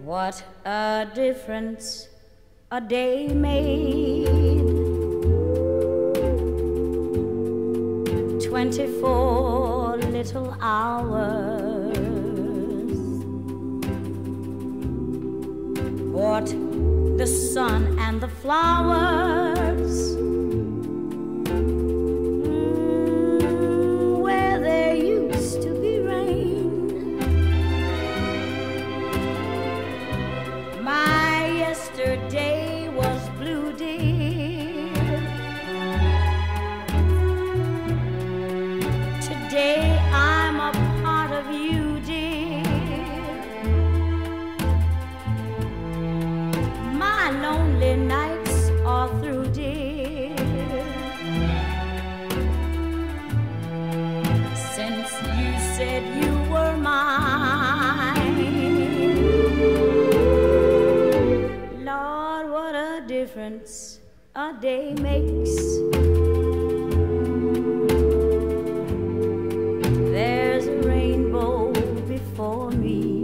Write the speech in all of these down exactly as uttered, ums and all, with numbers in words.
What a difference a day made. Twenty-four little hours. Bought the sun and the flowers. Mm, where there used to be rain. My yesterday was blue, dear. Today I'm a part of you, dear. My lonely nights are through, dear. Since you said you were mine, Lord, what a difference a day makes. There's a rainbow before me.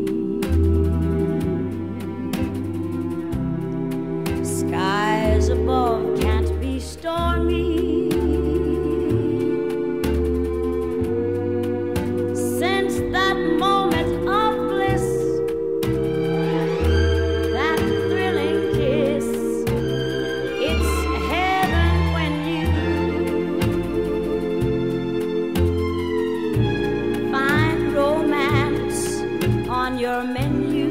Skies above can't be stormy. Since that moment of bliss, that thrilling kiss, it's heaven when you find romance on your menu.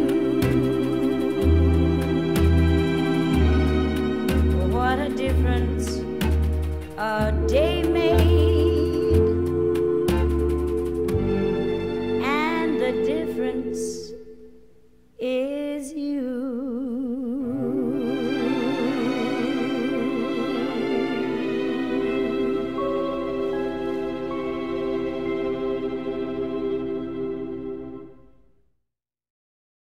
What a difference a day made.